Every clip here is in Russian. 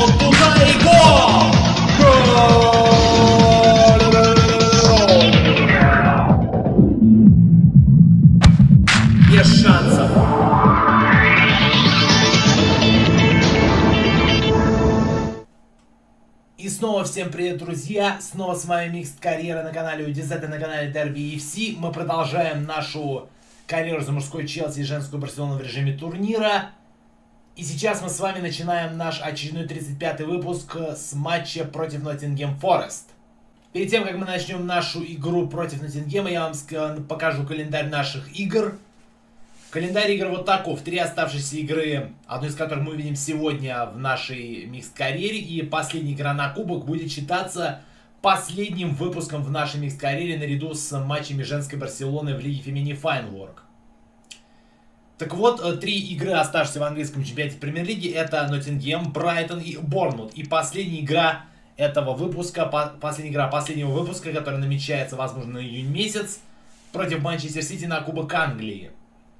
он туда и гол! Без шансов. И снова всем привет, друзья! Снова с вами Mixed Карьера на канале UDZ и на канале Derby FC. Мы продолжаем нашу карьеру за мужской Челси и женскую Барселону в режиме турнира. И сейчас мы с вами начинаем наш очередной 35-й выпуск с матча против Ноттингем Форест. Перед тем, как мы начнем нашу игру против Ноттингема, я вам покажу календарь наших игр. Календарь игр вот таков. 3 оставшиеся игры, одну из которых мы увидим сегодня в нашей микс-карьере. И последняя игра на кубок будет считаться последним выпуском в нашей микс-карьере наряду с матчами женской Барселоны в Лиге Фемини Файнворк. Так вот, 3 игры, оставшиеся в английском чемпионате Премьер-лиги, это Ноттингем, Брайтон и Борнмут. И последняя игра этого выпуска, последнего выпуска, который намечается, возможно, на июнь месяц, против Манчестер Сити на Кубок Англии.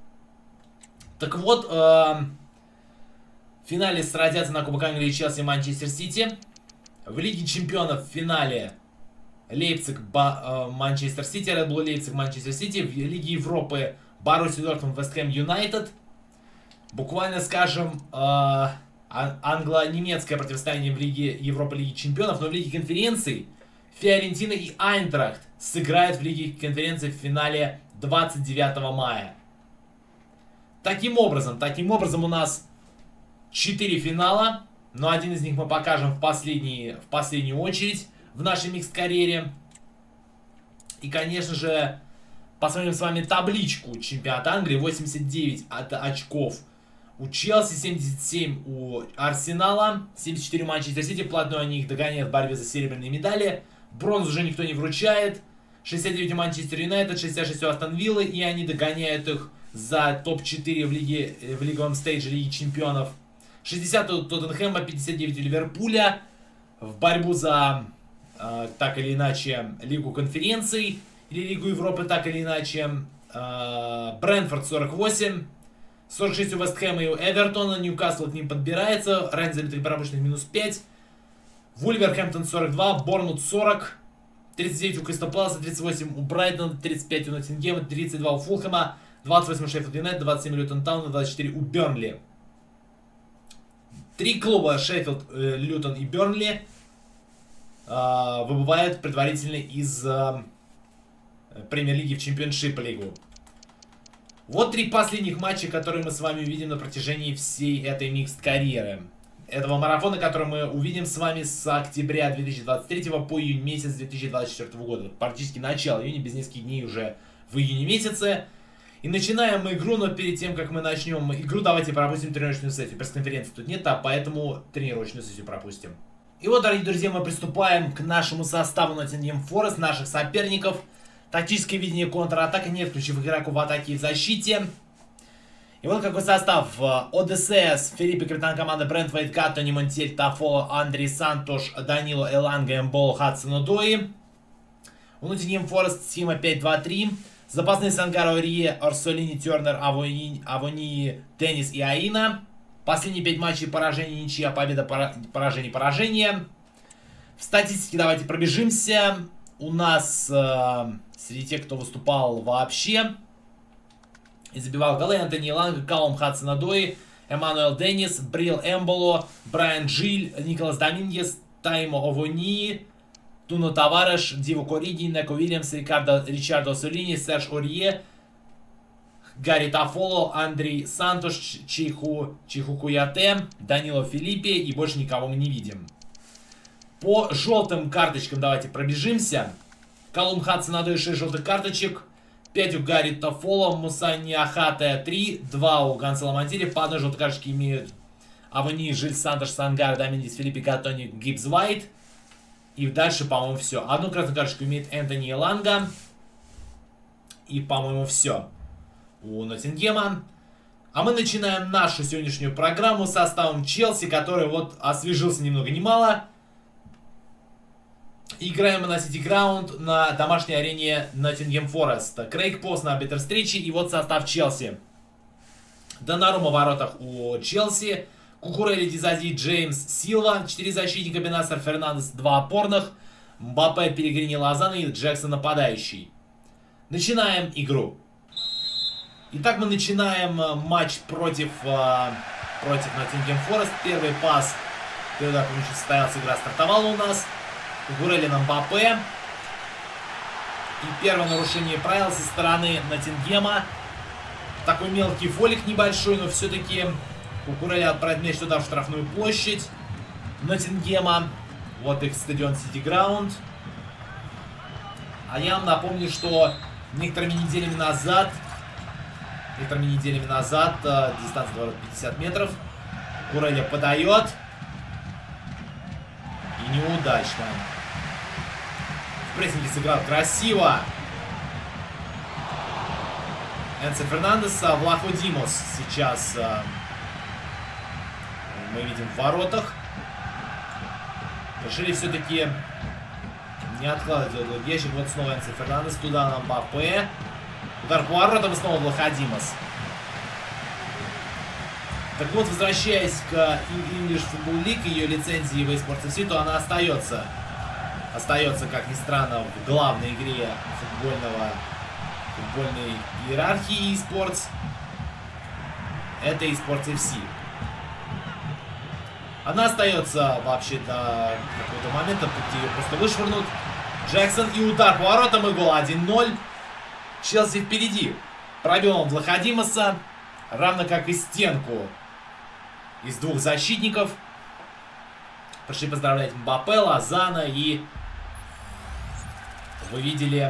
Так вот, в финале сразятся на Кубок Англии Челси и Манчестер Сити. В Лиге Чемпионов в финале Лейпциг, Манчестер Сити, Red Bull Лейпциг, Манчестер Сити. В Лиге Европы Боруссия Дортмунд, Вест Хэм Юнайтед. Буквально, скажем, англо-немецкое противостояние в Лиге Европы, Лиге Чемпионов. Но в Лиге Конференций Фиорентина и Айнтрахт сыграют в Лиге Конференций в финале 29 мая. Таким образом у нас 4 финала, но один из них мы покажем в последнюю очередь в нашей микс-карьере. И, конечно же, посмотрим с вами табличку чемпионата Англии. 89 очков у Челси, 77 у Арсенала, 74 у Манчестер Сити, вплотную они их догоняют в борьбе за серебряные медали. Бронзу уже никто не вручает. 69 у Манчестер Юнайтед, 66 у Астон Виллы, и они догоняют их за топ-4 в лиговом стейдже Лиги Чемпионов. 60 у Тоттенхэма, 59 у Ливерпуля. В борьбу за, так или иначе, Лигу Конференций или Лигу Европы, так или иначе. Брентфорд 48. 46 у Вест Хэма и у Эвертона. Ньюкасл к ним подбирается. Разница забитых пропущенных минус 5. Вулверхэмптон 42. Борнмут 40. 39 у Кристал Пэласа, 38 у Брайтона, 35 у Ноттингема, 32 у Фулхэма. 28 у Шеффилд Юнайтед, 27 у Лютон Тауна, 24 у Бернли. 3 клуба Шеффилд, Лютон и Бернли выбывают предварительно из Премьер-лиги в Чемпионшип-лигу. Вот 3 последних матча, которые мы с вами увидим на протяжении всей этой микс-карьеры. Этого марафона, который мы увидим с вами с октября 2023 по июнь месяц 2024 года. Практически начало июня, без нескольких дней уже в июне месяце. И начинаем мы игру, но перед тем, как мы начнем игру, давайте пропустим тренировочную сессию. Пресс-конференции тут нет, поэтому тренировочную сессию пропустим. И вот, дорогие друзья, мы приступаем к нашему составу Ноттингем Форест, наших соперников. Тактическое видение контратака, нет ключевых игроков в атаке и в защите. И вот какой состав. ОДСС, Филиппе, капитан команды, Брент Вейт, Тони Монтель, Тафоло, Андрей Сантош, Данило Эланга, Эмбол, Хадсон Одои. У Ноттингем Форест схема 5-2-3. Запасные Сангаро, Рие, Орсолини, Тернер, Авони, Деннис и Аина. Последние 5 матчей поражение, ничья, победа, поражение, поражение. В статистике давайте пробежимся. У нас среди тех, кто выступал вообще и забивал голы: Антони Ланга, Калум Хадсон-Одои, Эммануэл Деннис, Брил Эмболо, Брайан Джиль, Николас Домингес, Таймо Овони, Туно Тавареш, Диву Кориги, Неко Уильямс, Ричардо Солини, Серж Орье, Гарри Тафоло, Андрей Сантош, Чиху Куяте, Данило Филиппе, и больше никого мы не видим. По желтым карточкам давайте пробежимся. Калум Хадсон-Одои 6 желтых карточек, 5 у Гарри Тафоло, Муса Ниахате 3, 2 у Гонсало Монтири, по одной желтой карточке имеют Авони, Жиль, Сантош, Сангар, Домингес, Филиппе, Гатони, Гибс, Вайт. И дальше, по-моему, все. Одну красную карточку имеет Энтони Эланга. И, по-моему, все у Ноттингема. А мы начинаем нашу сегодняшнюю программу с составом Челси, который вот освежился ни много ни мало. Играем мы на City Ground на домашней арене Ноттингем Форест. Крейг Пост на арбитр встречи. И вот состав Челси. Донарума в воротах у Челси. Кукурелли, Дизази, Джеймс, Силва. 4 защитника, Бенасер, Фернандес, 2 опорных. Мбаппе, Пелегрини, Лозанна и Джексон нападающий. Начинаем игру. Итак, мы начинаем матч против Ноттингем Форест. Первый пас, когда состоялась игра, стартовала у нас. Кукурелли на Мбаппе. И первое нарушение правил со стороны Ноттингема. Такой мелкий фолик небольшой, но все-таки Кукурелли отправит мяч туда, в штрафную площадь Ноттингема. Вот их стадион City Ground. А я вам напомню, что некоторыми неделями назад, дистанция 50 метров, Кукурелли подает. И неудачно. В прессинге сыграл красиво Энцо Фернандеса. Влахо Димос сейчас мы видим в воротах. Решили все-таки не откладывать ящик. Вот снова Энцо Фернандес. Туда на Мбаппе. Удар по воротам и снова Влахо Димос. Так вот, возвращаясь к English Football League, ее лицензии в eSports FC, то она остается, как ни странно, в главной игре футбольной иерархии eSports. Это eSports FC. Она остается вообще до какого-то момента, тут ее просто вышвырнут. Джексон и удар по воротам, и гол 1-0. Челси впереди. Пробил он Влахо Димоса, равно как и стенку из 2 защитников. Пришли поздравлять Мбаппе, Лозанна, и вы видели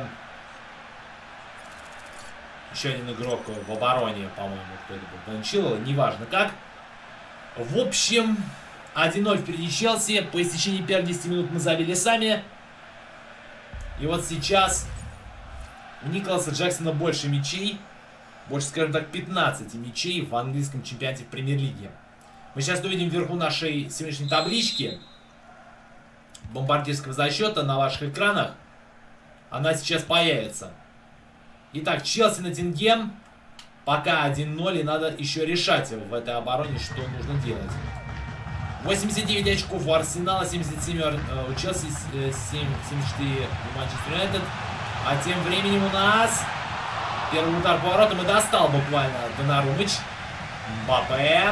еще один игрок в обороне, по-моему, кто это был, Банчило, неважно как. В общем, 1-0 впереди Челси. По истечении первых 10 минут мы забили сами. И вот сейчас у Николаса Джексона больше мячей. Больше, скажем так, 15 мячей в английском чемпионате в Премьер-лиге. Мы сейчас увидим вверху нашей сегодняшней таблички бомбардирского зачета на ваших экранах. Она сейчас появится. Итак, Челси, Ноттингем. Пока 1-0, и надо еще решать в этой обороне, что нужно делать. 89 очков у Арсенала, 77 у Челси, 74 у Манчестер Юнайтед. А тем временем у нас первый удар по воротам и достал буквально Донарумыч. Мбаппе.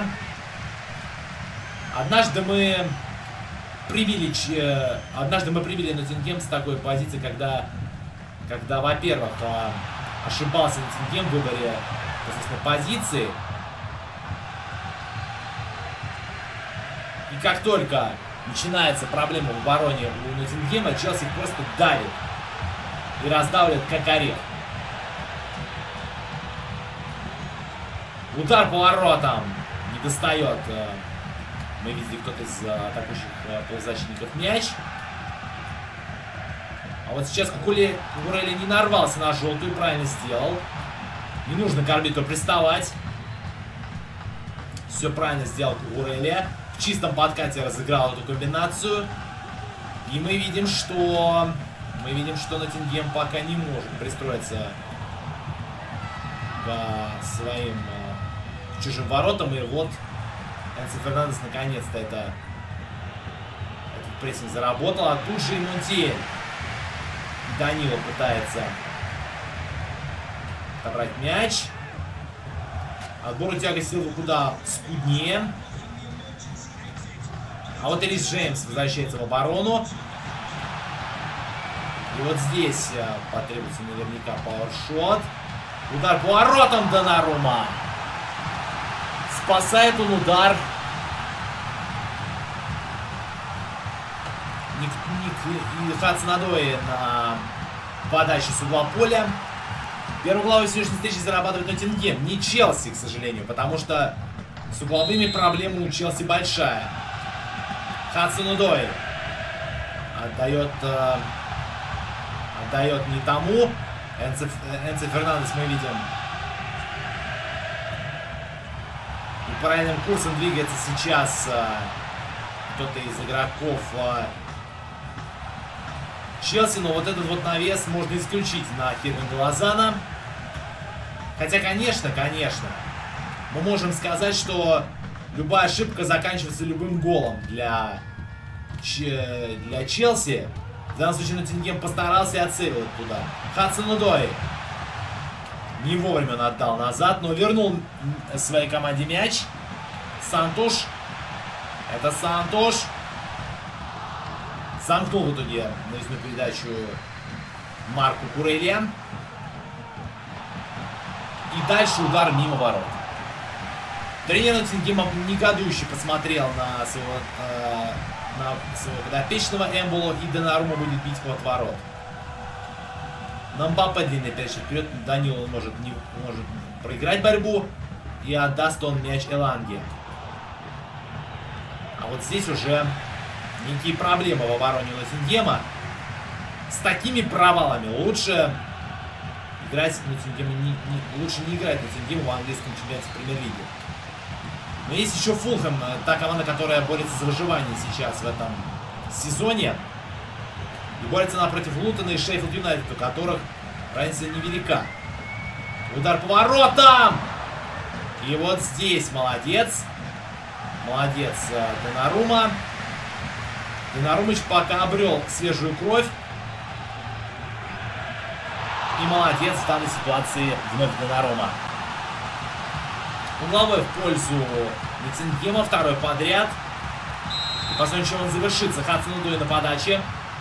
Однажды мы прибили Ноттингем с такой позиции, когда во-первых, ошибался Ноттингем в выборе позиции. И как только начинается проблема в обороне у Ноттингема, Челси просто давит и раздавливает как орех. Удар по воротам не достает. Мы видели, кто-то из атакующих полузащитников мяч. А вот сейчас Кукурелли не нарвался на желтую, правильно сделал. Не нужно к арбитру приставать. Все правильно сделал Кукурелли. В чистом подкате разыграл эту комбинацию. И мы видим, что Ноттингем пока не может пристроиться к своим чужим воротам. И вот Энцо Фернандес наконец-то этот прессинг заработал. А тут же и Монтиэль. Данило пытается отобрать мяч. Отбор у Тиаго Силвы куда скуднее. А вот Рис Джеймс возвращается в оборону. И вот здесь потребуется наверняка пауэршот. Удар по воротам Донарума. Спасает он удар. И Хадсон-Одой на подаче с угла поля. Первую главу сегодняшней встречи зарабатывает Ноттингем. Не Челси, к сожалению, потому что с угловыми проблема у Челси большая. Хадсон-Одой отдает не тому. Энцо Фернандес мы видим. И правильным курсом двигается сейчас кто-то из игроков Челси, но вот этот вот навес можно исключить на Хирвинга Лозанна. Хотя, конечно, мы можем сказать, что любая ошибка заканчивается любым голом для Челси. В данном случае Ноттингем постарался и отсеивал туда. Хадсон-Одой. Не вовремя он отдал назад, но вернул своей команде мяч. Сантуш. Это Сантуш. Замкнул в итоге навесную передачу Марку Курелия. И дальше удар мимо ворот. Тренер Ноттингема негодующе посмотрел на своего подопечного. Эмболо, и Донарума будет бить от ворот. На Мбаппе длинный передача вперед. Данило может проиграть борьбу. И отдаст он мяч Эланге. А вот здесь уже некие проблемы в обороне Ноттингема. С такими провалами лучше играть Ноттингему лучше не играть Ноттингему в английском чемпионате премьер-лиги. Но есть еще Фулхэм, та команда, которая борется за выживание сейчас в этом сезоне. И борется напротив Лутона и Шеффилд Юнайтед, у которых разница невелика. Удар по воротам! И вот здесь молодец. Молодец Донарума. Донарумыч пока обрел свежую кровь. И молодец в данной ситуации вновь Донарума. Угловой в пользу Ноттингема, второй подряд. И посмотрим, чем он завершится. Хадсон-Одой на подаче.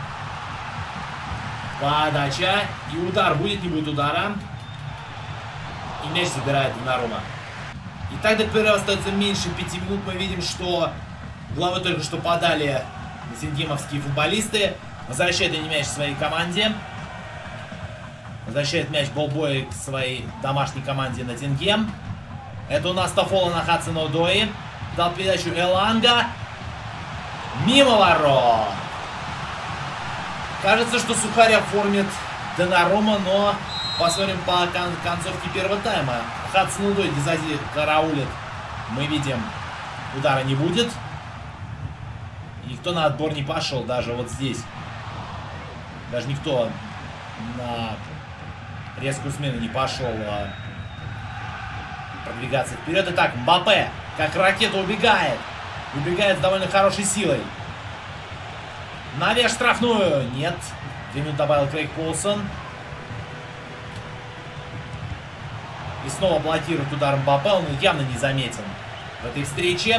Подача. И удар. Будет, не будет удара. И мяч забирает Донарума. И так до перерыва остается меньше 5 минут. Мы видим, что угловой только что подали ноттингемовские футболисты. Возвращает они мяч своей команде. Возвращает мяч Болбой к своей домашней команде Ноттингем. Это у нас Тофола на Хадсон-Одой. Дал передачу Эланга. Мимо ворот. Кажется, что Сухарь оформит Донарума, но посмотрим по концовке первого тайма. Хадсон-Одой сзади караулит. Мы видим, удара не будет. И никто на отбор не пошел, даже вот здесь. Даже никто на резкую смену не пошел продвигаться вперед. Итак, Мбаппе, как ракета, убегает. Убегает с довольно хорошей силой. Навес штрафную. Нет. 2 минуты добавил Крейг Полсон. И снова блокирует удар Мбаппе. Он явно не заметен в этой встрече.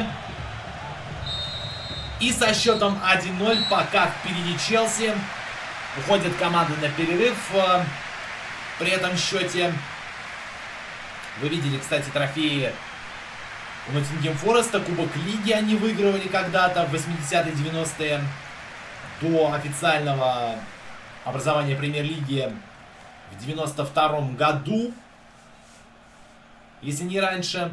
И со счетом 1-0 пока впереди Челси. Уходит команда на перерыв. При этом счете... Вы видели, кстати, трофеи у Ноттингем Фореста. Кубок Лиги они выигрывали когда-то в 80-е, 90-е. До официального образования Премьер-лиги в 92-м году. Если не раньше.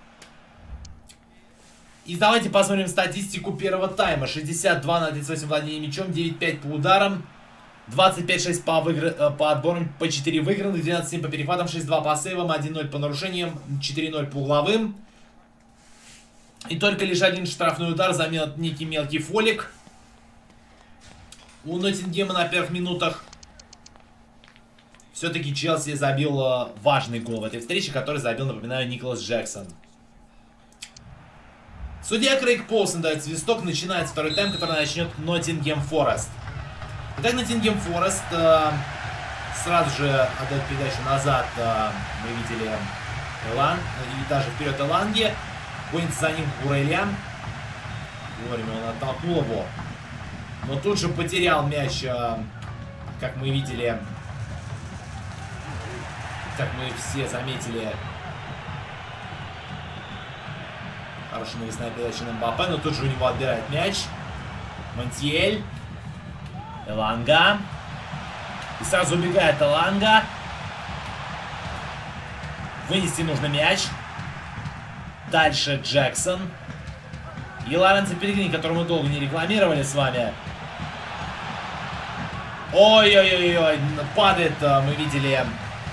И давайте посмотрим статистику первого тайма. 62 на 38 владения мячом, 9-5 по ударам. 25-6 по отборам, по 4 выигранных, 12-7 по перехватам, 6-2 по сейвам, 1-0 по нарушениям, 4-0 по угловым. И только лишь один штрафной удар заменил некий мелкий фолик. У Ноттингема на первых минутах все-таки Челси забил важный гол в этой встрече, который забил, напоминаю, Николас Джексон. Судья Крейг Полсон дает свисток, начинается второй тайм, который начнет Ноттингем Форест. Итак, Ноттингем Форест сразу же отдает передачу назад. Мы видели и даже вперед Эланге. Гонится за ним Курелия. Вовремя он оттолкнул его. Но тут же потерял мяч, как мы видели. Как мы все заметили. Хорошая навесная передача на Мбаппе, но тут же у него отбирает мяч. Монтьель. Эланга. И сразу убегает Эланга. Вынести нужно мяч. Дальше Джексон. И Лоренцо Пеллегрини, которого мы долго не рекламировали с вами. Ой-ой-ой-ой. Падает, мы видели,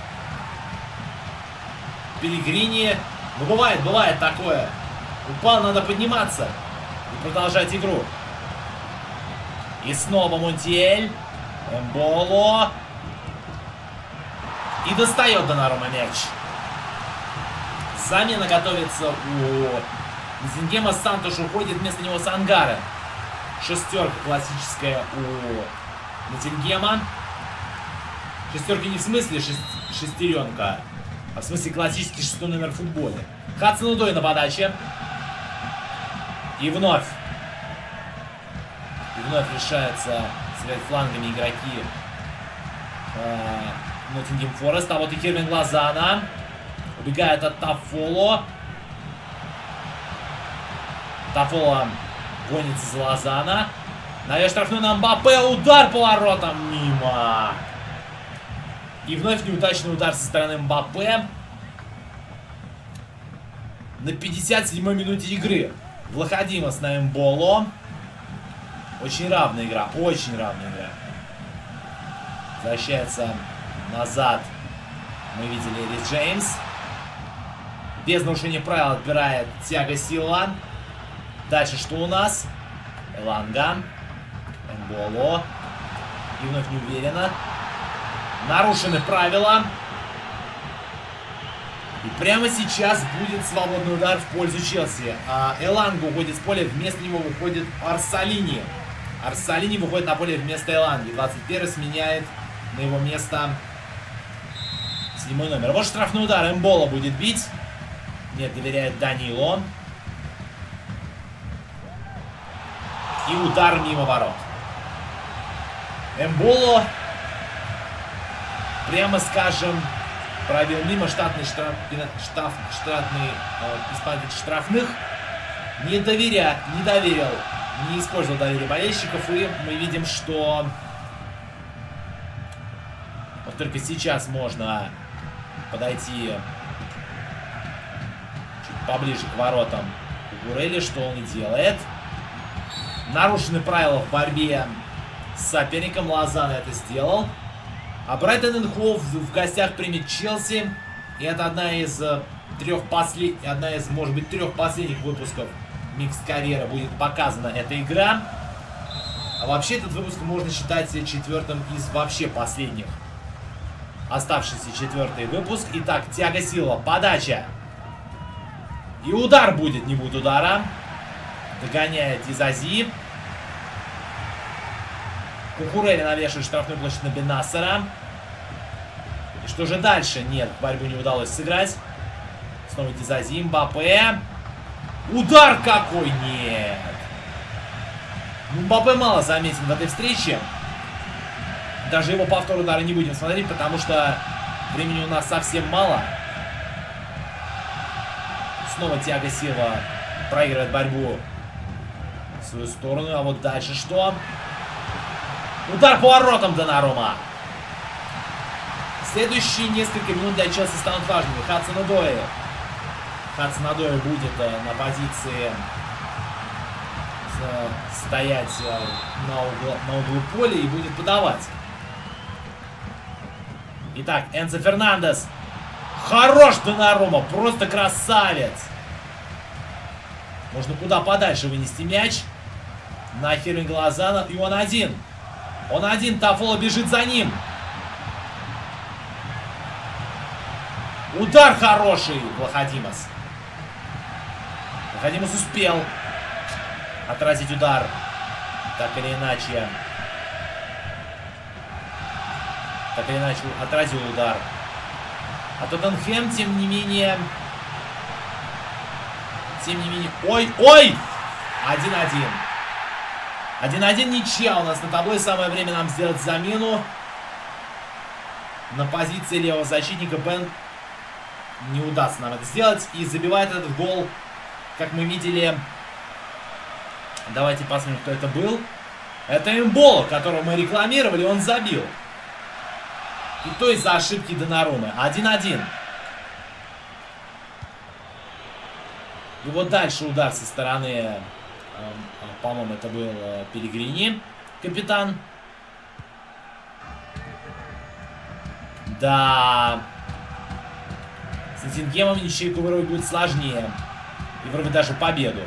Пеллегрини. Ну бывает такое. Упал, надо подниматься и продолжать игру. И снова Монтьель. Эмболо. И достает Донарума мяч. Замена готовится у Нотингема Сантош уходит, вместо него Сангара. Шестерка классическая у Нотингема. Шестерка не в смысле шестеренка, а в смысле классический шестой номер в футболе. Хадсон-Одой на подаче. И вновь решается связать флангами игроки Ноттингем Форест. А вот и Хирвинг Лозанна убегает от Таффоло. Таффоло гонится за Лозанна. Навес штрафной на Мбаппе. Удар поворотом мимо. И вновь неудачный удар со стороны Мбаппе. На 57-й минуте игры. Влаходимос на Эмболо. Очень равная игра. Очень равная игра. Возвращается назад. Мы видели Рис Джеймс. Без нарушения правил отбирает Тиаго Силва. Дальше что у нас? Эланга. Эмболо. И вновь неуверенно. Нарушены правила. И прямо сейчас будет свободный удар в пользу Челси. Эланга уходит с поля, вместо него выходит Арсалини. Арсалини выходит на поле вместо Эланги. 21-й сменяет на его место 7-й номер. Вот штрафной удар. Эмболо будет бить. Нет, доверяет Данило. И удар мимо ворот. Эмболо, прямо скажем, провел мимо штатный исполнитель штрафных. Не доверил, не использовал доверие болельщиков. И мы видим, что вот только сейчас можно подойти чуть поближе к воротам Кукурелли, что он и делает. Нарушены правила в борьбе с соперником. Лозанна это сделал. А Брайтон энд Хоув в гостях примет Челси. И это одна из может быть, трех последних выпусков Микс карьеры будет показана эта игра. А вообще этот выпуск можно считать четвертым из вообще последних. Оставшийся четвертый выпуск. Итак, Тиаго Силва, подача. И удар будет, не будет удара. Догоняет Дизази. Кукурелли навешивает штрафную площадь на Бенассера. И что же дальше? Нет, борьбу не удалось сыграть. Снова Дизази, Мбаппе. Удар какой! Нет! Мбаппе мало заметен в этой встрече. Даже его повтор удара не будем смотреть, потому что времени у нас совсем мало. Снова Тиаго Силва проигрывает борьбу в свою сторону. А вот дальше что? Удар поворотом Донарума. Следующие несколько минут для Челси станут важными. Хадсон-Одой будет на позиции стоять на углу поля и будет подавать. Итак, Энцо Фернандес. Хорош Донарума, просто красавец. Можно куда подальше вынести мяч. На Хирвинга Лозанна. И он один. Он один. Таффоло бежит за ним. Удар хороший. Влаходимос. Влаходимос успел отразить удар. Так или иначе. Отразил удар. А Тоттенхэм, тем не менее... Ой! 1-1. 1-1 ничья у нас на табло. Самое время нам сделать замену. На позиции левого защитника Бен не удастся нам это сделать. И забивает этот гол, как мы видели. Давайте посмотрим, кто это был. Это Эмболо, которого мы рекламировали, он забил. И то из-за ошибки Донарумы. 1-1. И вот дальше удар со стороны, по-моему, это был Пелегрини, капитан. Да. С Ноттингемом ничейку вырвать будет сложнее. И вырвать даже победу.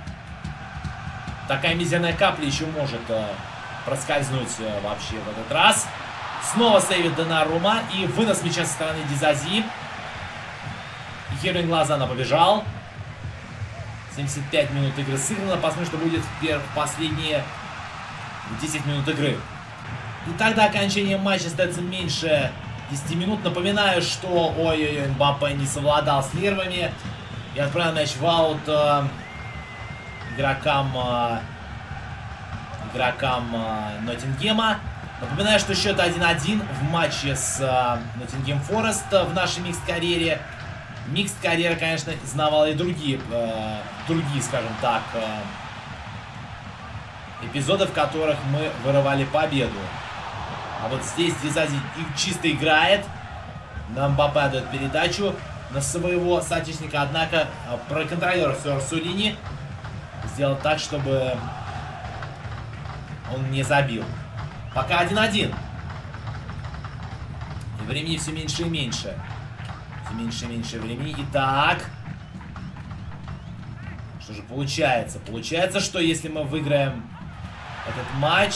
Такая мизерная капля еще может проскользнуть вообще в этот раз. Снова сейвит Донарума. И вынос мяча со стороны Дизази. И Хирвинг Лозанна побежал. 75 минут игры сыграно. Посмотрим, что будет в последние 10 минут игры. И тогда окончание матча остается меньше 10 минут. Напоминаю, что ой-ой-ой, Мбаппе не совладал с нервами и отправил мяч в аут игрокам Ноттингема. Напоминаю, что счет 1-1 в матче с Ноттингем Форест в нашей микс-карьере. Микс-карьера, конечно, знавала и другие, скажем так, эпизоды, в которых мы вырывали победу. А вот здесь Дизази чисто играет. Нам Мбаппе дает передачу на своего соотечественника. Однако проконтролер Сулини сделал так, чтобы он не забил. Пока 1-1. И времени все меньше и меньше. Все меньше и меньше времени. Итак. Что же получается? Получается, что если мы выиграем этот матч...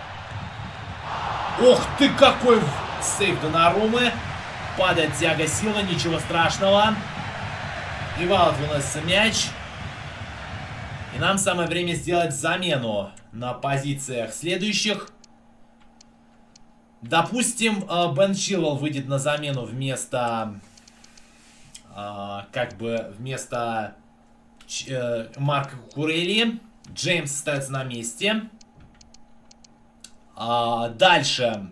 Ох ты, какой сейф Доннаруммы. Падает Тиаго Силва, ничего страшного. И в аут выносится мяч. И нам самое время сделать замену на позициях следующих. Допустим, Бен Чилвелл выйдет на замену вместо... вместо Марко Кукурелли. Джеймс остается на месте. Дальше.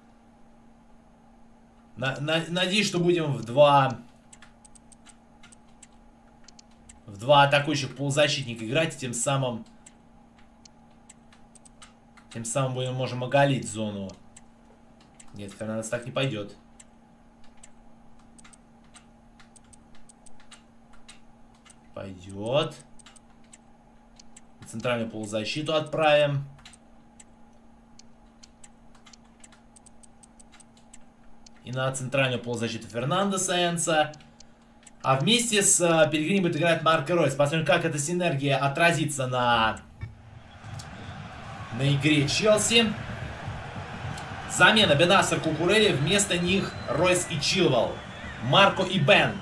Надеюсь, что будем в два атакующих полузащитника играть. И тем самым можем оголить зону. Нет, Фернандес так не пойдет. Пойдет. Центральную полузащиту отправим. И на центральную полузащиту Фернандеса Энца. А вместе с Пелегрини будет играть Марко Ройс. Посмотрим, как эта синергия отразится на игре Челси. Замена Бенасер, Кукурелли. Вместо них Ройс и Чилвелл. Марко и Бен.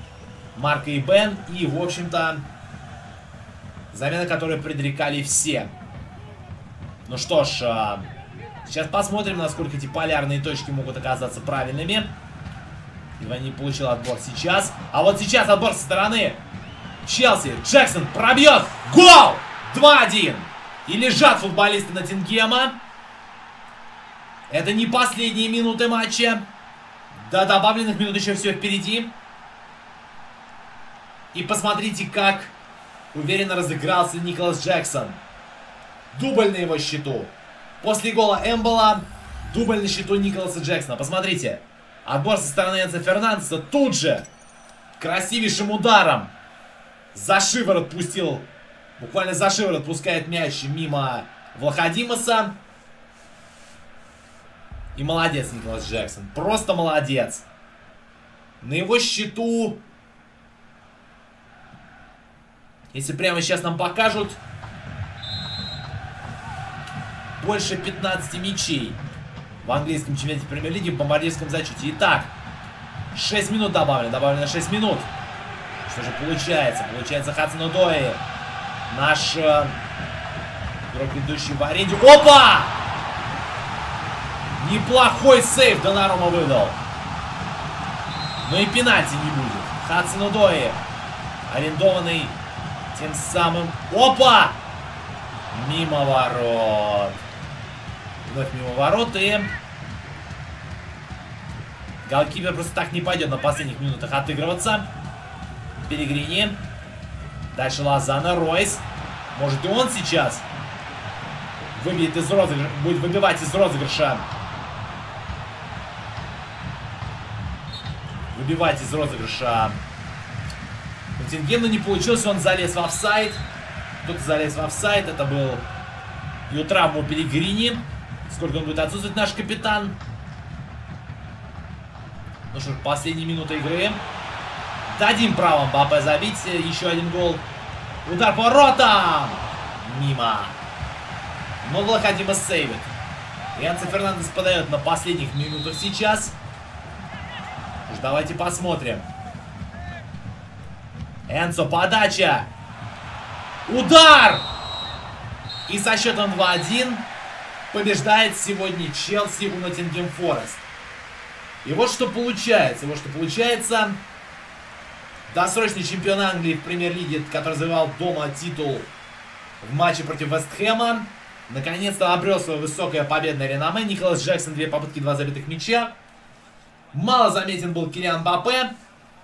И, в общем-то, замена, которую предрекали все. Ну что ж, сейчас посмотрим, насколько эти полярные точки могут оказаться правильными. Ива не получил отбор сейчас. А вот сейчас отбор со стороны Челси. Джексон пробьет. Гол! 2-1. И лежат футболисты Ноттингема. Это не последние минуты матча. До добавленных минут еще все впереди. И посмотрите, как уверенно разыгрался Николас Джексон. Дубль на его счету. После гола Эмбола дубль на счету Николаса Джексона. Посмотрите. Отбор со стороны Энцо Фернандеса. Тут же красивейшим ударом за шиворот пустил. Буквально за шиворот пускает мяч мимо Влаходимоса. И молодец Николас Джексон. Просто молодец. На его счету... Если прямо сейчас нам покажут... Больше 15 мячей в английском чемпионате премьер-лиги в бомбардирском зачете. Итак, 6 минут добавлено. Добавлено 6 минут. Что же получается? Получается Хадсон-Одои. Наш игрок, идущий в аренде. Опа! Неплохой сейв Доннарумма выдал. Но и пенальти не будет. Хадсон-Одои. Арендованный тем самым... Опа! Мимо ворот. Вновь мимо ворот. И голкипер просто так не пойдет на последних минутах отыгрываться. Пелегрини. Дальше Лозано. Ройс. Может и он сейчас выбьет из розыгрыша. Будет выбивать из розыгрыша. Выбивать из розыгрыша. Ноттингем, но не получилось. Он залез в офсайд. Кто-то залез в офсайд. Это был ее травму Пелегрини. Сколько он будет отсутствовать, наш капитан. Ну что ж, последняя минута игры. Дадим право Мбаппе забить. Еще один гол. Удар по воротам. Мимо. Но Влаходимос сейвит. Энцо Фернандес подает на последних минутах сейчас. Уж давайте посмотрим. Энцо, подача. Удар! И со счетом 2-1 побеждает сегодня Челси у Ноттингем Форест. И вот что получается. Досрочный чемпион Англии в премьер-лиге, который завоевал дома титул в матче против Вест Хэма, наконец-то обрел свое высокое победное реноме. Николас Джексон, 2 попытки, 2 забитых мяча. Мало заметен был Килиан Мбаппе.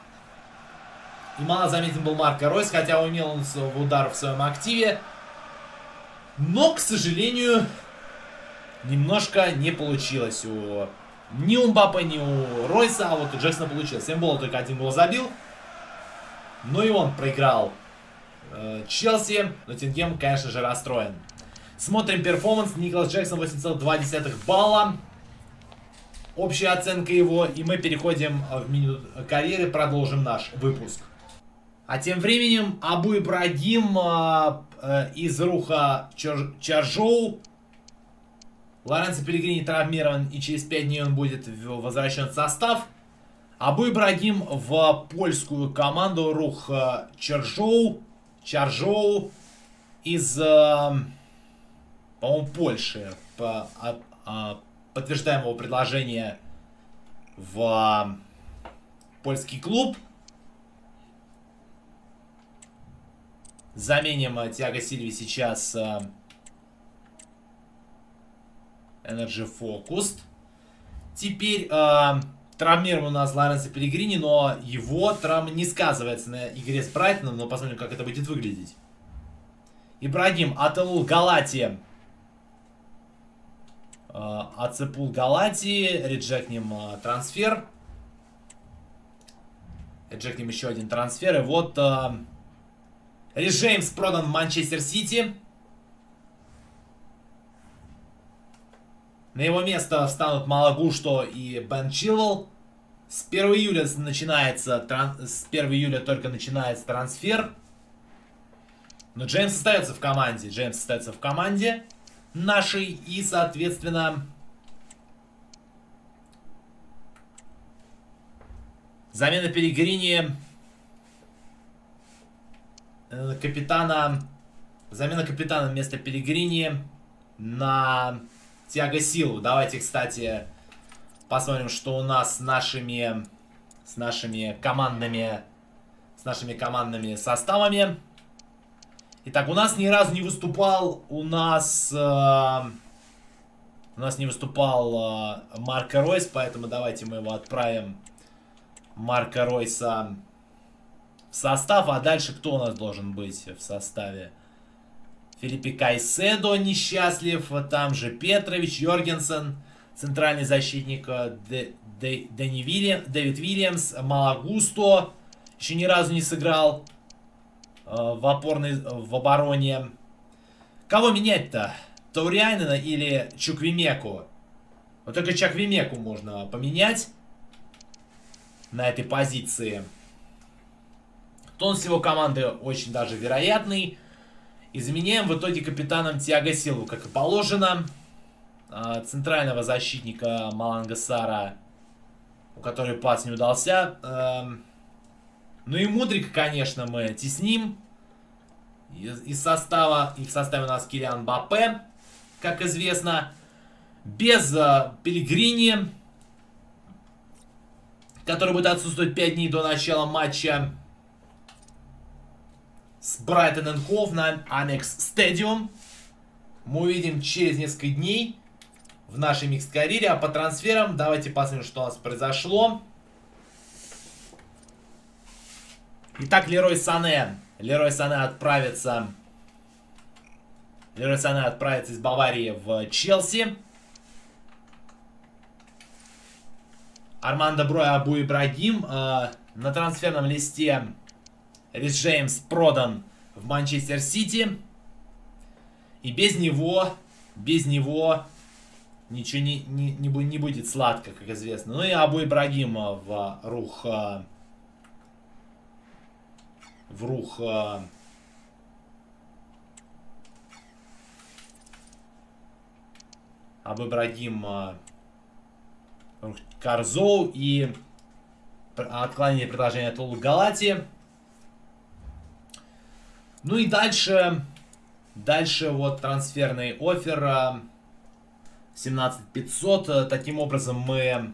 И мало заметен был Марко Ройс, хотя умел он удар в своем активе. Но, к сожалению, немножко не получилось ни у Мбаппе, ни у Ройса, а вот у Джексона получилось. 7 голов только 1 гол забил. Но и он проиграл Челси. Ноттингем, конечно же, расстроен. Смотрим перформанс. Николас Джексон 8,2 балла. Общая оценка его. И мы переходим в меню карьеры. Продолжим наш выпуск. А тем временем Абу Ибрагим из Руха Чаржоу. Лоренцо Пеллегрини травмирован, и через 5 дней он будет возвращен в состав. Абу Ибрагим в польскую команду Рух Чаржоу из, по-моему, Польши. Подтверждаем его предложение в польский клуб. Заменим Тиаго Сильви сейчас Energy Focused. Теперь травмирован у нас Лоренцо Пеллегрини, но его травма не сказывается на игре с Брайтоном, но посмотрим, как это будет выглядеть. Ибрагим Ателул Галати. Ацепул Галати. Реджекнем трансфер. Реджекнем еще один трансфер. И вот Рис Джеймс продан в Манчестер Сити. На его место встанут Малагушто и Бен Чилвелл. С 1 июля только начинается трансфер. Но Джеймс остается в команде. Нашей. И, соответственно, замена Пеллегрини замена капитана вместо Пеллегрини на Тиаго Силву. Давайте, кстати, посмотрим, что у нас с нашими командными составами. Итак, у нас ни разу не выступал Марко Ройс, поэтому давайте мы его отправим, Марко Ройса, в состав. А дальше кто у нас должен быть в составе? Филиппе Кайседо несчастлив, там же Петрович, Йоргенсен, центральный защитник, Дэвид Вильямс, Малагусто, еще ни разу не сыграл в обороне. Кого менять-то? Таурианина или Чуквемеку? Вот только Чуквемеку можно поменять на этой позиции. Тон с его команды очень даже вероятный. И заменяем в итоге капитаном Тиаго Силву, как и положено. Центрального защитника Маланга Сара, у которого пас не удался. Ну и Мудрика, конечно, мы тесним. Из состава. И в составе у нас Килиан Мбаппе, как известно. Без Пеллегрини, который будет отсутствовать 5 дней до начала матча с Брайтон энд Хоув на Анекс Стадиум. Мы увидим через несколько дней в нашей микс-карьере. А по трансферам давайте посмотрим, что у нас произошло. Итак, Лерой Сане отправится из Баварии в Челси. Армандо Броя, Абу Ибрагим. На трансферном листе Рис Джеймс продан в Манчестер Сити. И без него ничего не будет сладко, как известно. Ну и Абу Ибрагим в Рух Абу Ибрагим Карзоу и отклонение предложения от Галати. Ну и дальше вот трансферный оффер 17500. Таким образом мы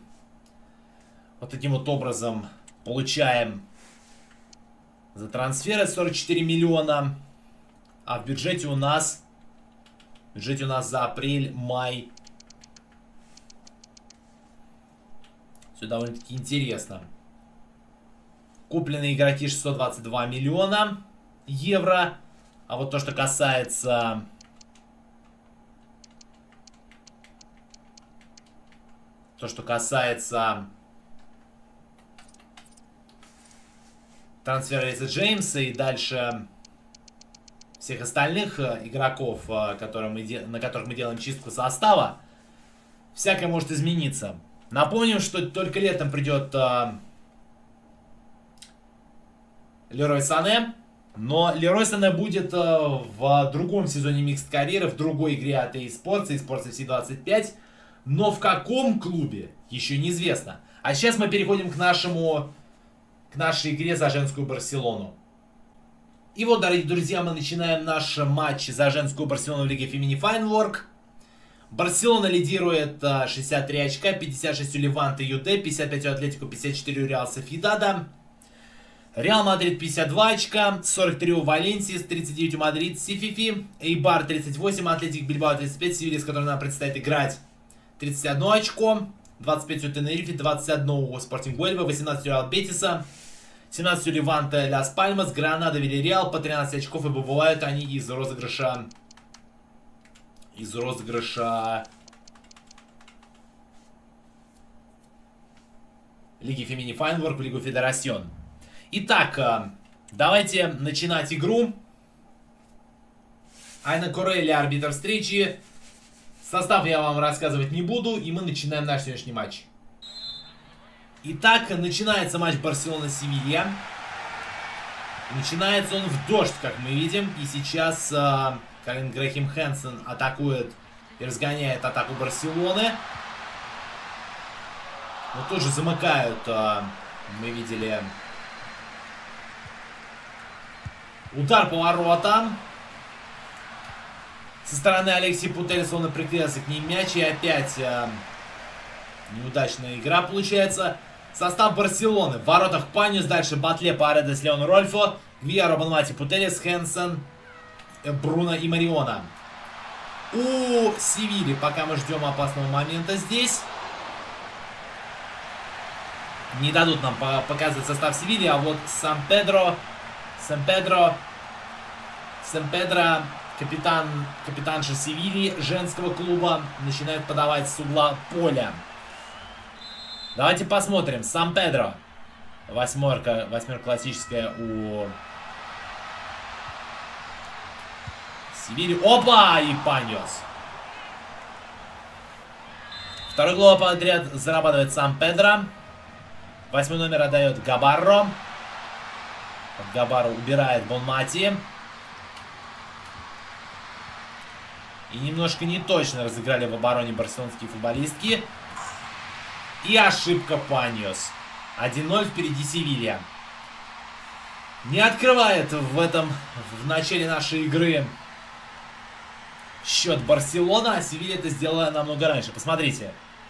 получаем за трансферы 44 миллиона. А в бюджете у нас за апрель-май все довольно-таки интересно. Купленные игроки 622 миллиона евро. А вот то, что касается трансфера Риса Джеймса и дальше всех остальных игроков, на которых мы делаем чистку состава, всякое может измениться. Напомним, что только летом придет Лерой Сане. Но Лерой Сане будет в другом сезоне Mixed карьеры, в другой игре от eSports FC 25. Но в каком клубе, еще неизвестно. А сейчас мы переходим к нашей игре за женскую Барселону. И вот, дорогие друзья, мы начинаем наш матч за женскую Барселону в Лиге Femini Finework. Барселона лидирует 63 очка, 56 у Леванта и ЮД, 55 у Атлетико, 54 у Реал Софьедада. Реал Мадрид 52 очка, 43 у Валенсии, 39 у Мадрид, Сифифи, Эйбар 38, Атлетик Бильбао 35, Севилья, с которой нам предстоит играть, 31 очко, 25 у Тенерифе, 21 у Спортинг Уэльва, 18 у Реал Бетиса, 17 у Леванта Ляс Пальмас, Гранада, Вильяреал по 13 очков, и выбывают они из розыгрыша Лиги Фемини Файнворк в Лигу Федерасион. Итак, давайте начинать игру. Айна Корелли, арбитр встречи. Состав я вам рассказывать не буду, и мы начинаем наш сегодняшний матч. Итак, начинается матч Барселона-Севилья. Начинается он в дождь, как мы видим. И сейчас Колин Грэхэм Хэнсон атакует и разгоняет атаку Барселоны. Но тут же замыкают, мы видели, удар по воротам. Со стороны Алексея Путелеса он приклеился к ним мяч. И опять неудачная игра получается. Состав Барселоны. В воротах Паньос. Дальше Батле, Паредес, Леон Рольфо, Гвиаро, Бонмати, Путелес, Хэнсон, Бруно и Мариона. У Севильи пока мы ждем опасного момента здесь. Не дадут нам показывать состав Севильи. А вот Сан-Педро, капитанша Севильи, женского клуба, начинает подавать с угла поля. Давайте посмотрим. Сан-Педро. Восьмерка классическая у Севильи. Опа! И Паньос. Второй гол подряд зарабатывает Сан-Педро. 8 номер отдает Габарро. Габарро убирает Бонмати. И немножко неточно разыграли в обороне барселонские футболистки. И ошибка Паньос. 1-0 впереди Севилья. Не открывает в начале нашей игры счет Барселона, а Севилья это сделала намного раньше. Посмотрите.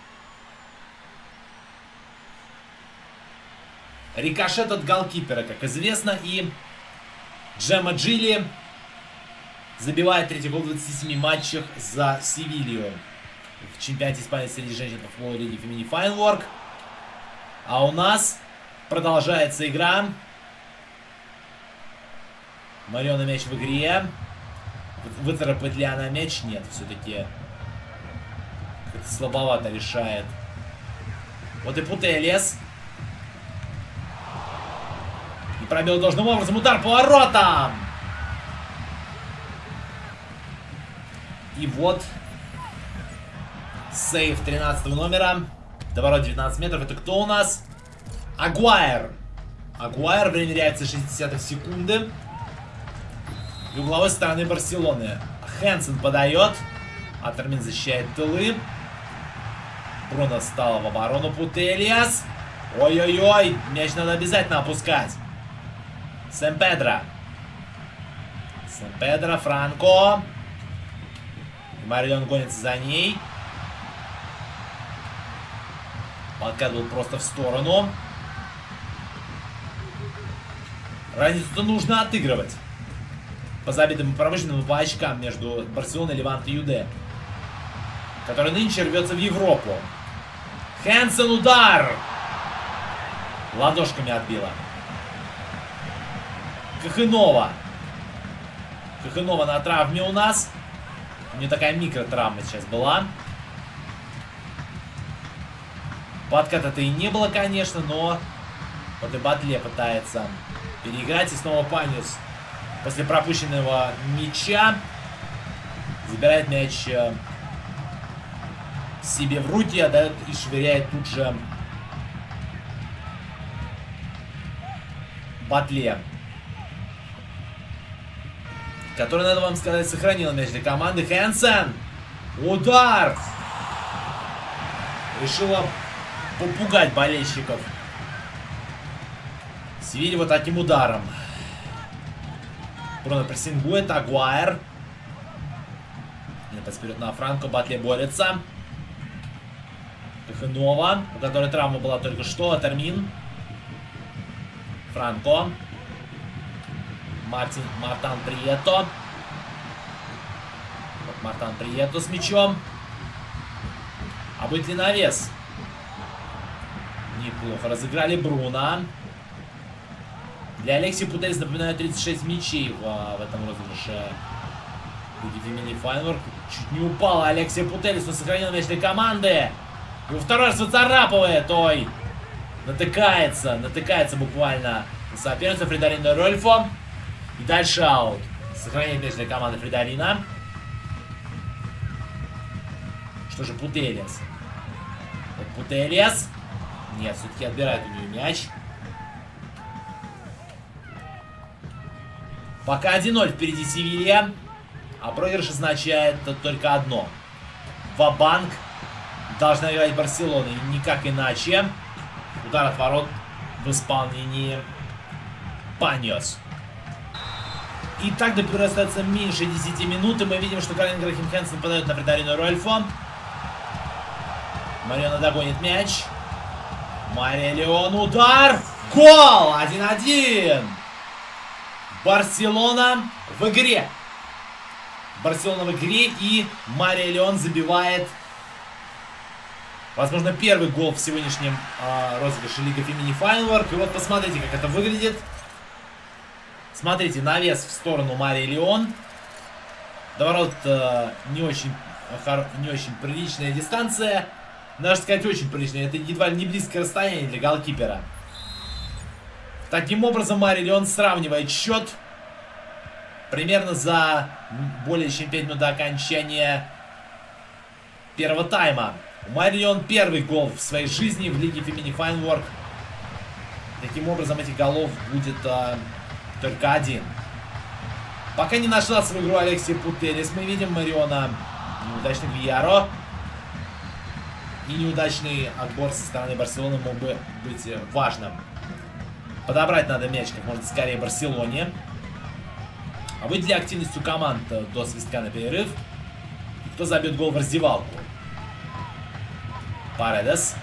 Рикошет от голкипера, как известно, и Джема Джилли забивает третий гол в 27 матчах за Севилью в чемпионате Испании среди женщин по футболу Лиги Фемини Файнворк. А у нас продолжается игра. Мариона мяч в игре. Выцарапает ли она мяч? Нет, все-таки как-то слабовато решает. Вот и Путелес. И пробил должным образом удар по воротам. И вот сейв 13 номера. До ворот 19 метров. Это кто у нас? Агуайр. Агуайр. Время реакции 60 секунды. И угловой стороны Барселоны. Хэнсон подает. Атермин защищает тылы. Бруно встал в оборону. Путельяс. Ой-ой-ой. Мяч надо обязательно опускать. Сан-Педро. Сан-Педро, Франко. Марильон гонится за ней. Подкат был просто в сторону. Разницу нужно отыгрывать. По забитым и промышленным и по очкам между Барселоной, Левант и Юде, который нынче рвется в Европу. Хэнсен, удар! Ладошками отбила. Кахынова. Кахынова на травме у нас. У нее такая микротравма сейчас была. Подката-то и не было, конечно, но вот и Батле пытается переиграть. И снова Панюс после пропущенного мяча забирает мяч себе в руки, отдает и швыряет тут же Батле, который, надо вам сказать, сохранил мяч для команды. Хэнсен! Удар! Решила попугать болельщиков Севильи вот таким ударом. Бруно прессингует, Агуайр. Вперед на Франко, Батле борется. Кахынова, у которой травма была только что, Термин. Франко. Мартан Прието. Вот Мартан Прието с мячом. А будет ли навес? Неплохо разыграли Бруно. Для Алексея Путелис, напоминаю, 36 мячей в этом розыгрыше. Фемини Файнворк. Чуть не упал Алексей Путелис, но сохранил мяч для команды. И во второй раз выцарапывает. Ой. Натыкается буквально на соперницу Фридолино Рольфо. И дальше аут. Сохраняет мяч для команды Фридолина. Что же Путелис? Вот Путелис. Нет, все-таки отбирает у нее мяч. Пока 1-0 впереди Севилья. А проигрыш означает только одно. Ва-банк должна играть Барселона. И никак иначе. Удар от ворот в исполнении Паньос. И так до перерыва остается меньше 10 минут. И мы видим, что Карен Грахим Хэнсен подает на Фридолино Рольфо. Мариона догонит мяч. Мария Леон, удар! Гол! 1-1! Барселона в игре. Барселона в игре, и Мария Леон забивает, возможно, первый гол в сегодняшнем розыгрыше Лига Фемини Файнворк. И вот посмотрите, как это выглядит. Смотрите, навес в сторону Марии Леон. До ворот не очень приличная дистанция. Надо сказать, очень приличная. Это едва ли не близкое расстояние для голкипера. Таким образом, Мария Леон сравнивает счет. Примерно за более чем 5 минут до окончания первого тайма. У Марии Леон первый гол в своей жизни в Лиге Фемини Файнворк. Таким образом, этих голов будет только один. Пока не нашла свою игру Алексей Путелис. Мы видим Мариона неудачный Вияро. И неудачный отбор со стороны Барселоны мог бы быть важным. Подобрать надо мяч как можно скорее Барселоне. А будет ли активность у команд до свистка на перерыв? И кто забьет гол в раздевалку? Паредес.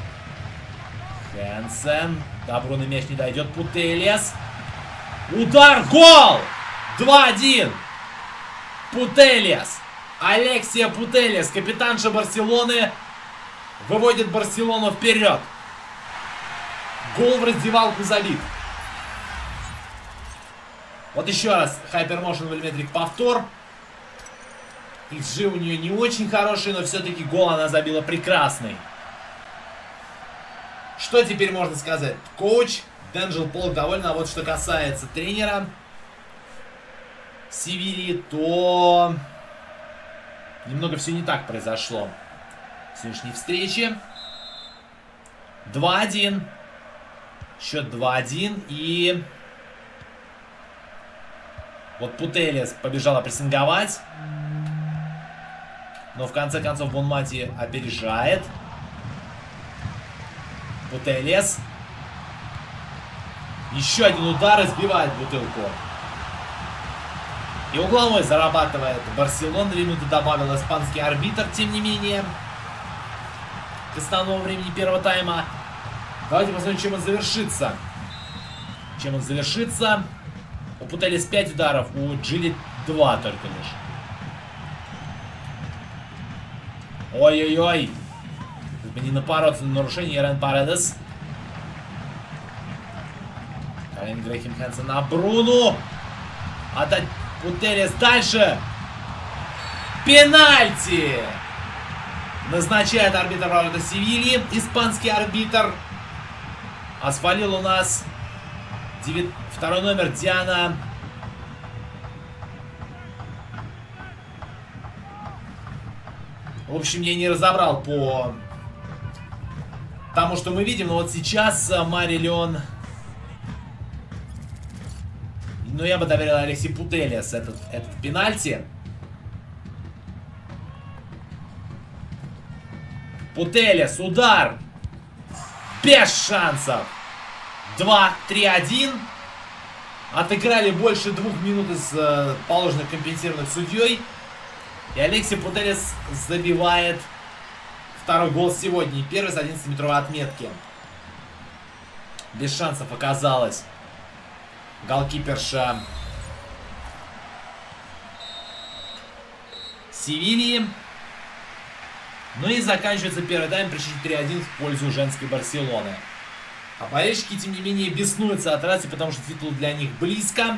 Хэнсен. До Бруно мяч не дойдет. Путелис. Удар! Гол! 2-1. Путелис. Алексия Путелис, капитанша Барселоны, выводит Барселону вперед. Гол в раздевалку забит. Вот еще раз. Hypermotion Volumetric повтор. XG у нее не очень хороший, но все-таки гол она забила прекрасный. Что теперь можно сказать? Коуч Денджел Полк доволен. А вот что касается тренера Севильи, то немного все не так произошло в сегодняшней встрече. 2-1. Счет 2-1. И вот Путелис побежала прессинговать. Но в конце концов Бонмати опережает. Путелис. Еще один удар и сбивает бутылку. И угловой зарабатывает Барселона. 2 минуты добавил испанский арбитр, тем не менее, к основному времени первого тайма. Давайте посмотрим, чем он завершится. Чем он завершится. У Путелес 5 ударов, у Джили 2 только лишь. Ой-ой-ой. Как бы не напороться на нарушение. Ерен Паредес. Карен Грехем Хэнсон на Бруну. Отдать Путелес дальше. Пенальти. Назначает арбитр ворота Севильи. Испанский арбитр. А свалил у нас второй номер Диана. В общем, я не разобрал по тому, что мы видим. Но вот сейчас Марилион... Но я бы доверил Алексею Путелес этот пенальти. Путелес, удар. Без шансов. 2-3-1. Отыграли больше 2 минут из положенных компенсированных судьей. И Алексей Путелес забивает второй гол сегодня. И первый с 11-метровой отметки. Без шансов оказалось. Голкиперша Севильи. Ну и заканчивается первый тайм при счете 3-1 в пользу женской Барселоны. А болельщики, тем не менее, беснуются от радости, потому что титул для них близко.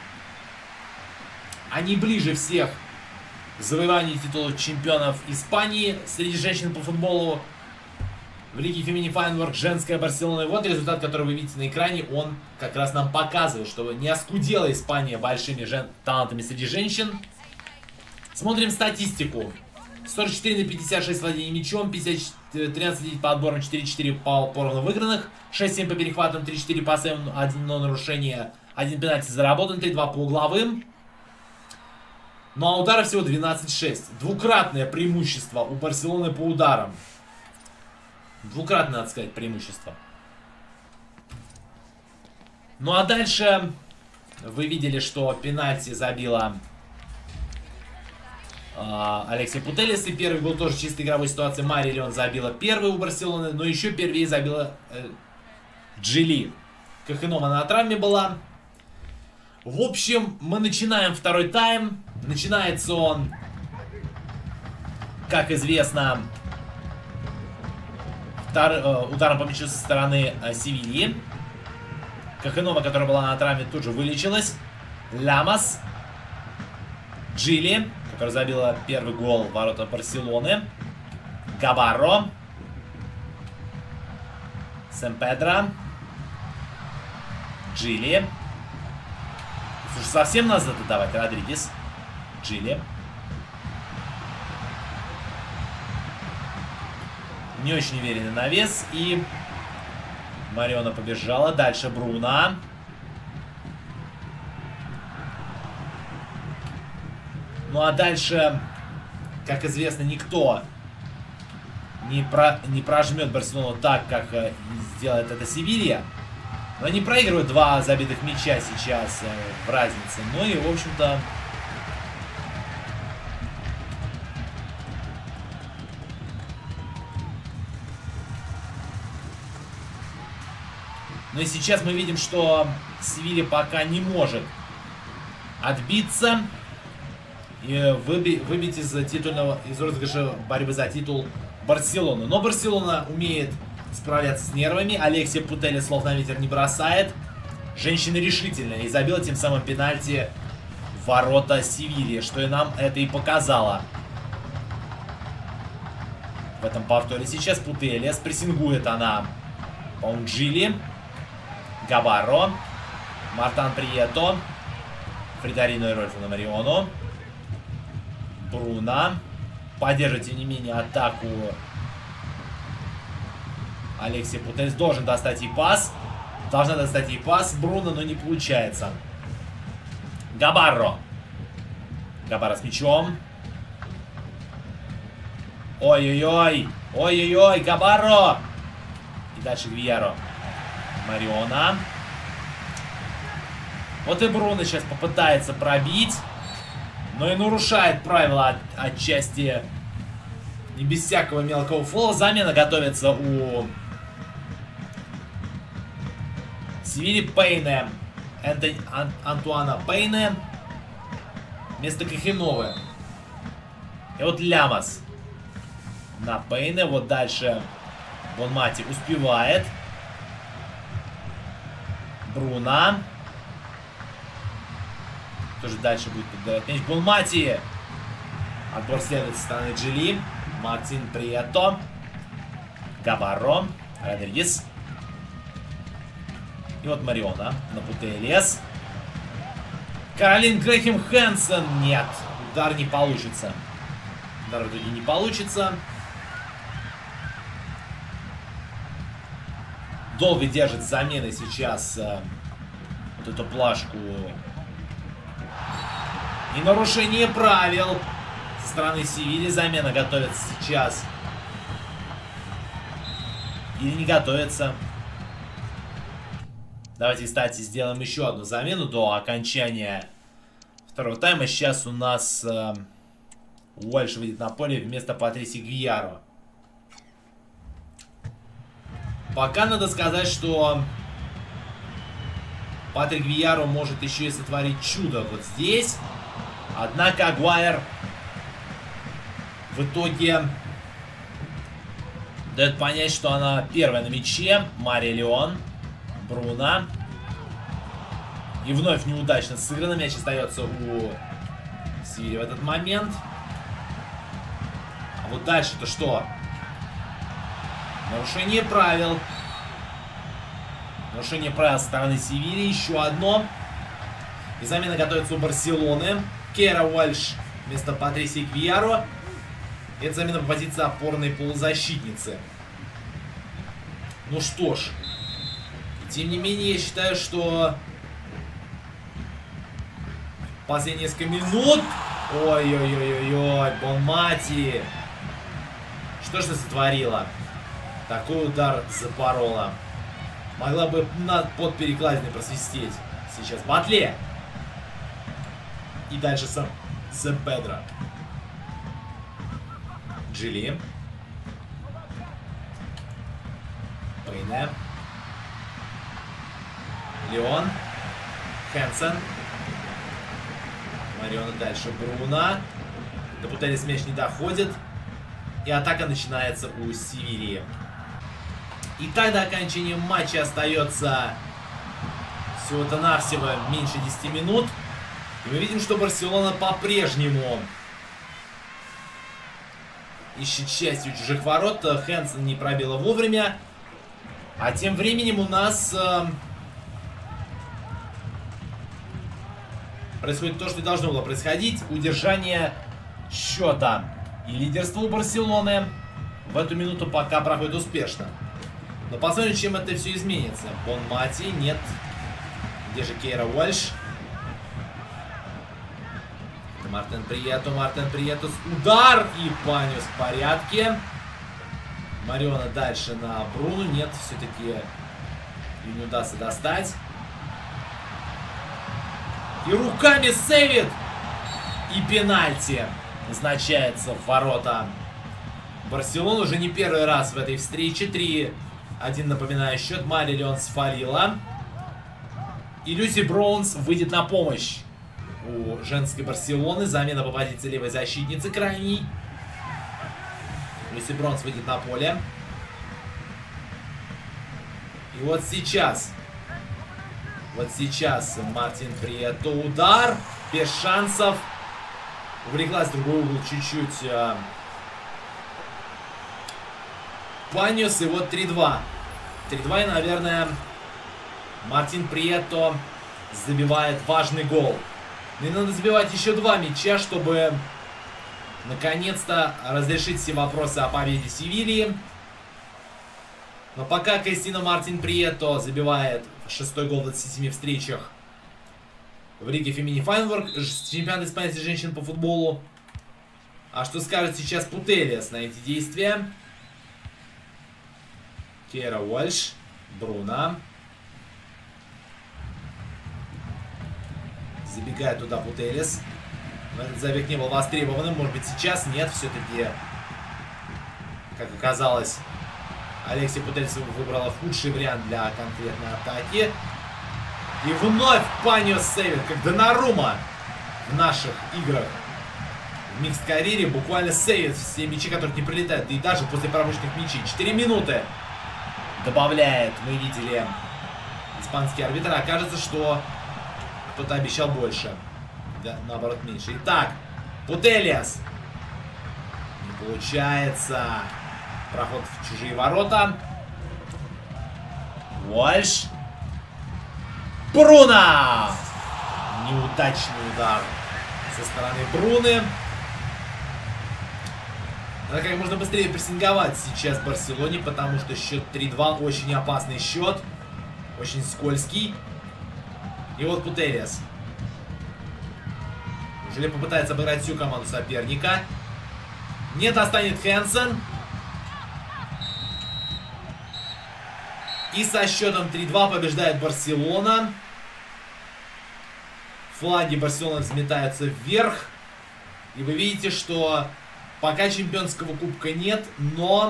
Они ближе всех к завоеванию титула чемпионов Испании среди женщин по футболу. В Лиге Фемини Файнворк женская Барселона. И вот результат, который вы видите на экране, он как раз нам показывает, что не оскудела Испания большими талантами среди женщин. Смотрим статистику. 44 на 56 владений мячом, 13 по отборам, 4-4 по поровну выигранных, 6-7 по перехватам, 3-4 по сейвам, 1 нарушение, 1 пенальти заработан, 3-2 по угловым. Ну а ударов всего 12-6. Двукратное преимущество у Барселоны по ударам. Двукратное, надо сказать, преимущество. Ну а дальше вы видели, что пенальти забила Алексей Путелес. И первый гол тоже чисто игровой ситуации. Марилион забила первый у Барселоны. Но еще первее забила Джили. Кахенова на травме была. В общем, мы начинаем второй тайм. Начинается он, как известно, ударом по мячу со стороны Севильи. Кахенова, которая была на травме, тут же вылечилась. Ламас. Джили, которая забила первый гол в ворота Барселоны. Габарро. Сен-Педро. Джили. Слушай, совсем назад отдавать, Родригес. Джили. Не очень уверенный навес. И Мариона побежала. Дальше Бруно. Ну а дальше, как известно, никто не прожмет Барселону так, как сделает это Севилья. Но они проигрывают 2 забитых мяча сейчас в разнице. Ну и, в общем-то, но и сейчас мы видим, что Севилья пока не может отбиться и выбить из розыгрыша борьбы за титул Барселону. Но Барселона умеет справляться с нервами. Алексей Путелес слов на ветер не бросает. Женщина решительно и забила тем самым пенальти в ворота Севильи, что и нам это и показало в этом повторе. Сейчас Путелес, прессингует она Паунджили, Габарро, Мартан Прието, Фридарино и Рольфо Мариону, Бруно. Поддерживает, тем не менее, атаку Алексей Путелес. Должен достать и пас. Должна достать и пас Бруно, но не получается. Габарро. Габарро с мячом. Ой-ой-ой. Ой-ой-ой. Габарро. И дальше Гвьяро. Мариона. Вот и Бруно сейчас попытается пробить. но и нарушает правила отчасти не без всякого мелкого фола. Замена готовится у Севильи Пейне. Антуана Пейне вместо Кахиновы. И вот Лямос на Пейне. Вот дальше Бонмати успевает. Бруно. Кто же дальше будет подбирать мяч? Бонмати. Отбор следует со стороны Джили. Мартин Прието. Габаро. Родригес. И вот Мариона на Путелес. Каролин Грэхэм Хэнсон. Нет. Удар не получится. Удар в итоге не получится. Долго держит замены сейчас вот эту плашку. И нарушение правил со стороны Севильи. Замена готовится сейчас. Или не готовится. Давайте, кстати, сделаем еще одну замену до окончания второго тайма. Сейчас у нас Уэльш выйдет на поле вместо Патриси Гвияро. Пока надо сказать, что Патрик Гвияро может еще и сотворить чудо вот здесь. Однако Агуайр в итоге дает понять, что она первая на мяче. Мария Леон. Бруно. И вновь неудачно сыграно. Мяч остается у Севильи в этот момент. А вот дальше-то что? Нарушение правил. Нарушение правил со стороны Севильи. Еще одно. И замена готовится у Барселоны. Кейра Уэльш вместо Патрисии Гвияро. Это замена по позиции опорной полузащитницы. Ну что ж. Тем не менее, я считаю, что последние несколько минут... Ой-ой-ой-ой-ой, Бонмати. Что ж ты сотворила? Такой удар запорола. Могла бы под перекладиной просвистеть. Сейчас Батле. И дальше сам Педро. Джили. Пейне. Леон. Хэнсон. Мариона дальше. Бруно. До Путелес мяч не доходит. И атака начинается у Севильи. И так до окончания матча остается всего-то навсего меньше 10 минут. И мы видим, что Барселона по-прежнему ищет счастье у чужих ворот. Хэнсон не пробила вовремя. А тем временем у нас... происходит то, что должно было происходить. Удержание счета и лидерство у Барселоны в эту минуту пока проходит успешно. Но посмотрим, чем это все изменится. Бонмати, нет. Где же Кейра Уэльш? Мартин Прието. Удар! И Паньос в порядке. Мариона дальше на Бруно. Нет, все-таки не удастся достать. И руками сейвит. И пенальти назначается в ворота Барселоны. Уже не первый раз в этой встрече. 3-1, напоминаю, счет. Мария Леон свалила. И Люси Браунс выйдет на помощь у женской Барселоны. Замена по позиции левой защитницы крайней. Люси Браунс выйдет на поле. И вот сейчас Мартин Прието. Удар. Без шансов. Увлеклась в другой угол чуть-чуть. Паньос. И вот 3-2. 3-2. И, наверное, Мартин Прието забивает важный гол. И надо забивать еще 2 мяча, чтобы наконец-то разрешить все вопросы о победе Севильи. Но пока Кристина Мартин Прието забивает 6-й гол в 27 встречах в Лиге Фемини Файнворк, чемпионат Испании женщин по футболу. А что скажет сейчас Путелес на эти действия? Кейра Уэльш. Бруно. Забегает туда Путелес. Но этот забег не был востребованным. Может быть, сейчас нет. Все-таки, как оказалось, Алексей Путельцев выбрала худший вариант для конкретной атаки. И вновь понес сейвер, как Донарума в наших играх. В микс-карьере буквально сейвит все мячи, которые не прилетают. И даже после пропущенных мячей. 4 минуты добавляет, мы видели, испанский арбитр. Окажется, что кто-то обещал больше. Да, наоборот, меньше. Итак, Путельес. Не получается. Проход в чужие ворота. Вольш. Бруно! Неудачный удар со стороны Бруны. Надо как можно быстрее прессинговать сейчас Барселоне, потому что счет 3-2, очень опасный счет. Очень скользкий. И вот Путельес. Неужели попытается обыграть всю команду соперника? Не достанет Хенсен. И со счетом 3-2 побеждает Барселона. Флаги Барселоны взметаются вверх. И вы видите, что пока чемпионского кубка нет, но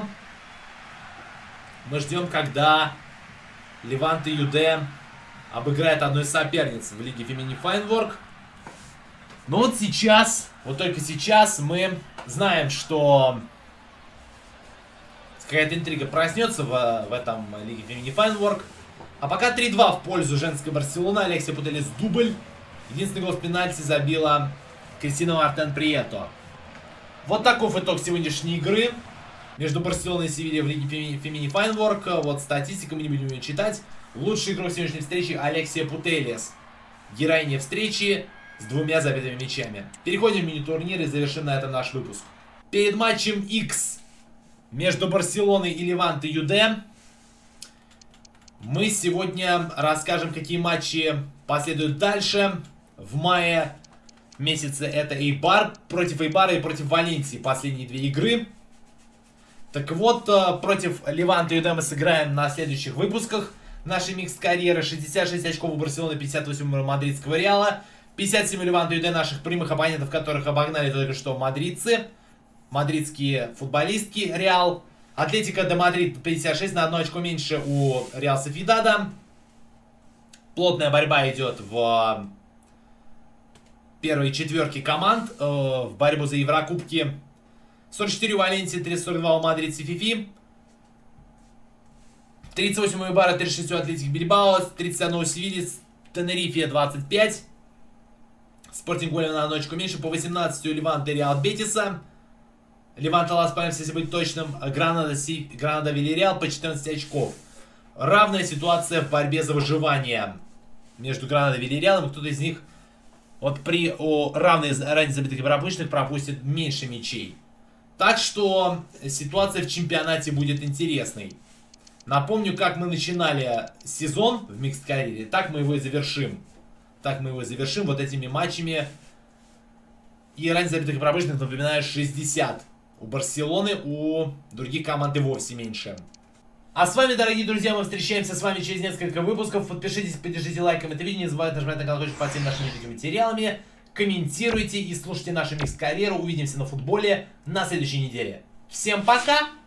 мы ждем, когда Леванте ЮД обыграет одну из соперниц в Лиге Femini Feinwerk. Но вот сейчас, вот только сейчас мы знаем, что какая-то интрига проснется в этом Лиге Femini Feinwerk. А пока 3-2 в пользу женской Барселоны. Алексия Путельес дубль. Единственный гол в пенальти забила Кристина Мартен-Прието. Вот таков итог сегодняшней игры между Барселоной и Севильей в Лиге Femini Feinwerk. Вот статистика, мы не будем ее читать. Лучший игрок сегодняшней встречи Алексия Путельес. Героиня встречи с 2 забитыми мячами. Переходим в мини-турнир и завершим на этом наш выпуск. Перед матчем X между Барселоной и Леванте ЮД мы сегодня расскажем, какие матчи последуют дальше. В мае месяце это Эйбар против Эйбара и против Валенсии. Последние 2 игры. Так вот, против Леванте ЮД мы сыграем на следующих выпусках нашей микс-карьеры. 66 очков у Барселоны, 58 у мадридского Реала. 57 у Леванте ЮД, наших прямых оппонентов, которых обогнали только что мадридцы. Мадридские футболистки Реал. Атлетико де Мадрид 56, на 1 очко меньше у Реал Софидада. Плотная борьба идет в первой четверке команд в борьбу за Еврокубки. 44 у Валенсии, 342 у Мадрид Сифифи. 38 у Эйбара, 36 у Атлетик Бильбао, 31 у Севильи, Тенерифе 25. Спортинг Гольф на 1 очко меньше, по 18 у Леванте Реал Бетиса. Леванте Лас Пальмас, если быть точным, Гранада Вильяреал по 14 очков. Равная ситуация в борьбе за выживание между Гранадой и Вильяреалом. Кто-то из них вот при равной разнице забитых и пропущенных пропустит меньше мячей. Так что ситуация в чемпионате будет интересной. Напомню, как мы начинали сезон в микс-карьере, так мы его и завершим. Так мы его и завершим вот этими матчами. И разница забитых и пропущенных, напоминаю, 60. У Барселоны, у других команд и вовсе меньше. А с вами, дорогие друзья, мы встречаемся с вами через несколько выпусков. Подпишитесь, поддержите лайком это видео. Не забывайте нажимать на колокольчик под всеми нашими видеоматериалами. Комментируйте и слушайте нашу микс-карьеру. Увидимся на футболе на следующей неделе. Всем пока!